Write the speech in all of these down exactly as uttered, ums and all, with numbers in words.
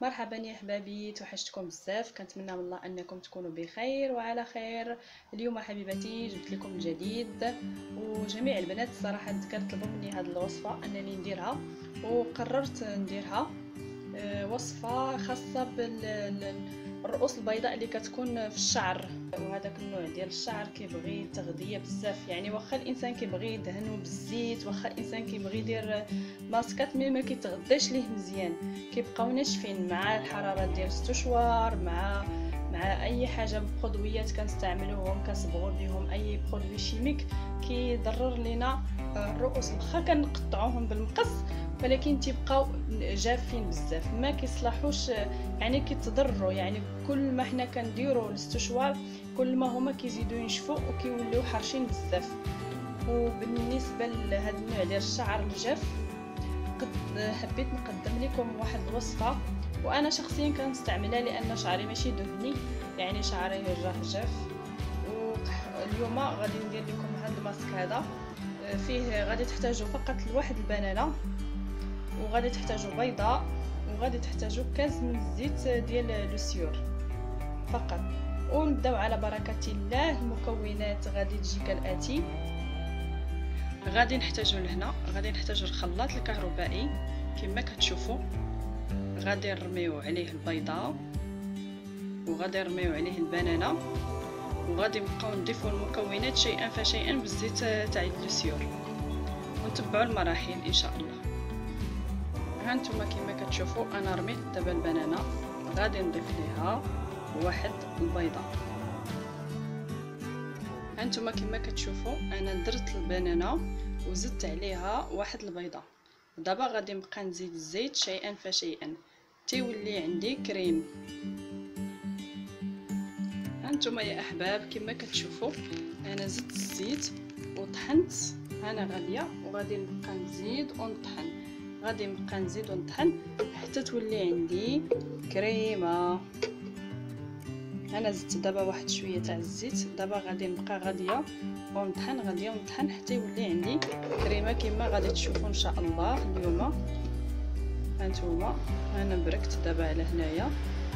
مرحبا يا حبابي، توحشتكم بزاف. كنتمنى من الله انكم تكونوا بخير وعلى خير. اليوم حبيباتي جبت لكم جديد، وجميع البنات صراحه كطلبوا مني هذه الوصفه انني نديرها، وقررت نديرها. وصفه خاصه بالرؤوس البيضاء اللي كتكون في الشعر، وهذاك النوع ديال الشعر كيبغي تغذيه بزاف. يعني واخا الانسان كيبغي يدهنو بالزيت، واخا الانسان كيبغي يدير ماسكات، مي ما كيتغداش ليه مزيان، كيبقاو ناشفين مع الحراره ديال ستة شهور، مع مع اي حاجه بقدويات كنستعملوهم كنصبغوا بهم اي برودوي شيميك كيضرر لينا الرؤوس. واخا كنقطعوهم بالمقص ولكن تيبقاو جافين بزاف، ما كيصلحوش، يعني كيتضروا. يعني كل ما حنا كنديروا الاستشوار كل ما هما كيزيدوا ينشفوا وكيوليو حرشين بزاف. وبالنسبه لهذا النوع ديال الشعر الجاف قد حبيت نقدم لكم واحد الوصفه، وانا شخصيا كنستعملها لان شعري ماشي دهني، يعني شعري راه جاف. واليوم غادي ندير لكم هذا الماسك هذا. فيه غادي تحتاجوا فقط لواحد البنانه، وغادي تحتاجوا بيضه، وغادي تحتاجوا كاس من الزيت ديال لوسيور فقط. ونبداو على بركه الله. المكونات غادي تجي كالاتي: غادي نحتاجوا لهنا غادي نحتاجوا الخلاط الكهربائي كما كتشوفوا، غادي نرميو عليه البيضه، وغادي نرميو عليه البنانه، وغادي نبقاو نضيفوا المكونات شيئا فشيئا بالزيت تاع اللوسيور، ونتبعوا المراحل ان شاء الله. هانتوما كما كتشوفوا انا رميت دابا البنانه، غادي نضيف ليها واحد البيضه. هانتوما كما كتشوفوا انا درت البنانه وزدت عليها واحد البيضه. دابا غادي نبقى نزيد الزيت شيئا فشيئا تيولي عندي كريم. هانتوما يا احباب كما كتشوفوا انا زدت الزيت وطحنت، انا غاليه، وغادي نبقى نزيد ونطحن، غادي نبقى نزيد ونطحن حتى تولي عندي كريمه. انا زدت دابا واحد شويه تاع الزيت، دابا غادي نبقى غاديه ونطحن غاديه ونطحن حتى يولي عندي كريمه كما غادي تشوفوا ان شاء الله اليوم. هانتوما انا بركت دابا على هنايا.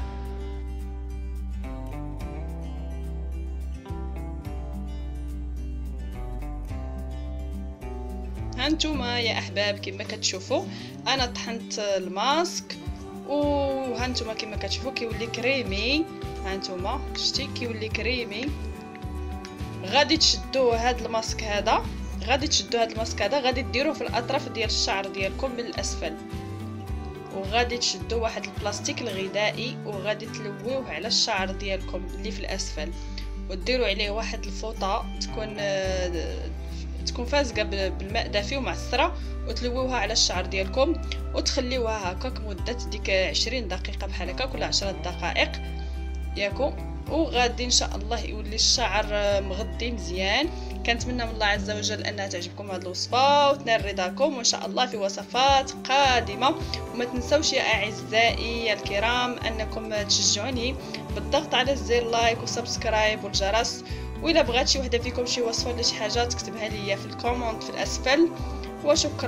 هانتوما يا احباب كما كتشوفوا انا طحنت الماسك، وهانتوما كما كتشوفوا كيولي كريمي. هانتوما شتي كيولي كريمي. غادي تشدوا هذا الماسك هذا غادي تشدوا هذا الماسك هذا غادي ديروه في الاطراف ديال الشعر ديالكم من الاسفل، وغادي تشدوا واحد البلاستيك الغذائي وغادي تلويوه على الشعر ديالكم اللي في الاسفل، وديروا عليه واحد الفوطه تكون تكون فازقه بالماء دافي ومعصره، وتلووها على الشعر ديالكم وتخليوها هكاك مده ديك عشرين دقيقه بحال هكاك ولا عشرة دقائق ياكو. وغادي ان شاء الله يولي الشعر مغطي مزيان. كنتمنى من الله عز وجل انها تعجبكم هذه الوصفه وتنال رضاكم، وان شاء الله في وصفات قادمه. وما تنسوش يا اعزائي الكرام انكم تشجعوني بالضغط على زر لايك وسبسكرايب والجرس، وإلا بغات شي وحده فيكم شي وصفه ولا شي حاجه تكتبها لي في الكومونت في الاسفل. وشكرا.